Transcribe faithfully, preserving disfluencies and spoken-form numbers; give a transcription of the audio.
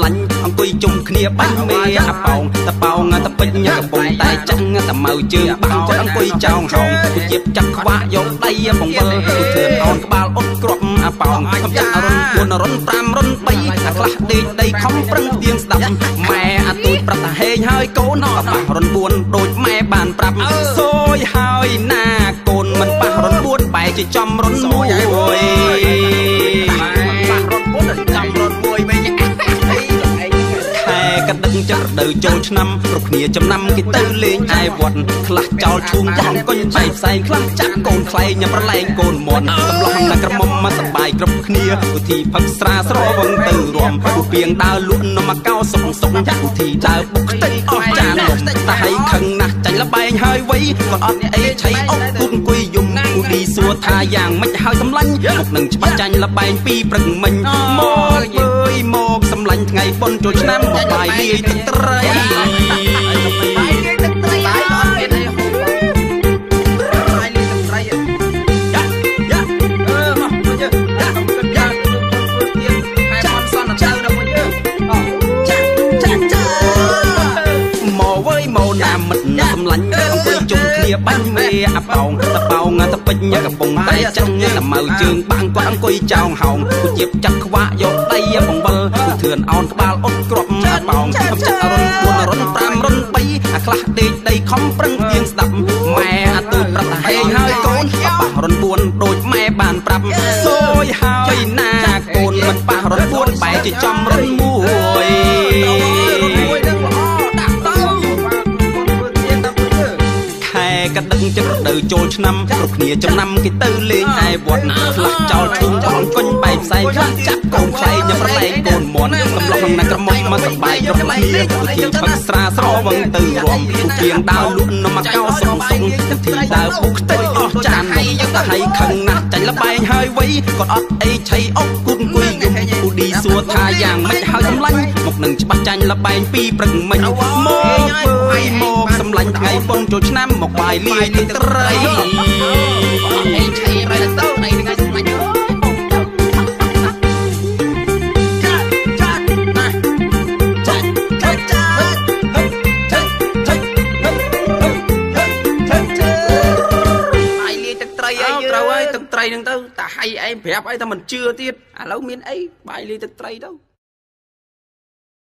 លាញ់អង្គុយជុំគ្នាបាញ់មេអាប៉ោងតប៉ោងតពេញកំពុងតែចាំងតម៉ៅជើងបាំងគាត់អង្គុយចោងហោងគៀបចាក់ខ្វាក់យកដៃបង្វិលធឿនអោនក្បាលអត់គ្រាប់អាប៉ោងកំចាក់រុនពួនរុនប្រាំរុនបីអាខ្លះដេកដីខំប្រឹងទៀងស្ដាប់ម៉ែអាទូចប្រាប់ថាហេងហើយកូនអត់ប៉ះរុនពួនដូចម៉ែបានប្រាប់សូយហើយណាកូនមិនប៉ះរុនពួនបែរជាចំរុនមួយចាំរត់មួយវិញខែកដឹកចិត្តរដូវចូលឆ្នាំគ្រប់គ្នាចំណាំគេទៅលេងឯវត្តខ្លះចោលឈូងចំកុញបែកផ្សែងខ្លះចាក់កូនខ្លែងញ៉ាំប្រឡែងកូនមន់កំឡោះតែក្រមុំមកសបាយគ្រប់គ្នាឧធីផឹកស្រាស្រវងទៅរួមពូពីងដើរលក់នំមកកោសុកសុកឧធីដើរបុកខ្ទេចអស់ចានលំតែឲ្យខឹងណាស់ចាញ់លបែងហើយវៃក៏អត់អីឆៃអុកគូអង្គុយយំគូឌីសួរថាយ៉ាងម៉េចហើយសម្លាញ់មុខនឹងច្បាស់ចាញ់លបែងពីព្រឹកមិញមកអើយមកសម្លាញ់ថ្ងៃបុណ្យចូលឆ្នាំមកបាយលាយទឹកត្រីសម្លាញ់អង្គុយជុំគ្នាបាញ់មេអាប៉ោងតប៉ោងតពេញកំពុងតែចាំងតម៉ៅជើងបាំងគាត់អង្គុយចោងហោងគូជៀបចាក់ខ្វាក់យកដៃបង្វិលធឿនអោនក្បាលអត់គ្រាប់អាប៉ោងកំចាក់រុនពួនរុនប្រាំរុនបីអាខ្លះដេកដីខំប្រឹងទៀងស្ដាប់ម៉ែអាទូចប្រាប់ថាហេងហើយកូនអត់ប៉ះរុនពួនដូចម៉ែបានប្រាប់សូយហើយណាកូនមិនប៉ះរុនពួនបែរជាចំរុនមួយកដឹកចិត្តរដូវចូលឆ្នាំគ្រប់គ្នាចំណាំគេទៅលេងឯវត្តខ្លះចោលឈូងចោលកុញបែកផ្សែងខ្លះចាក់កូនខ្លែងញ៉ាំប្រឡែងកូនមន់កំឡោះណាក្រមុំមកសបាយគ្រប់គ្នាឧធីផឹកស្រាស្រវងទៅរួមពូពីងដើរលក់នំមកកោសុកសុកទីដើរពុកខ្ទេចអស់ចានលំតែឲ្យខឹងណាស់ចាញ់លបែងហើយវៃគាត់អត់អីឆៃអុកគូនអង្គុយយំគូឌីសួរថាយ៉ាងម៉េចហើយសម្លាញ់មុខនឹងច្បាស់ចាញ់លបែងពីព្រឹកមិញមកអើយមកសម្លាញ់ថ្ងៃបុណ្យចូលឆ្នាំមកបាយលាយទឹកត្រីអីឆៃរ៉ៃទៅថ្ងៃថ្ងៃសម្លាញ់ត្រីនឹងទៅតែហៃឯងប្រាប់អីតែមិនជឿទៀតឥឡូវមានអីបាយលាយទឹកត្រីទៅ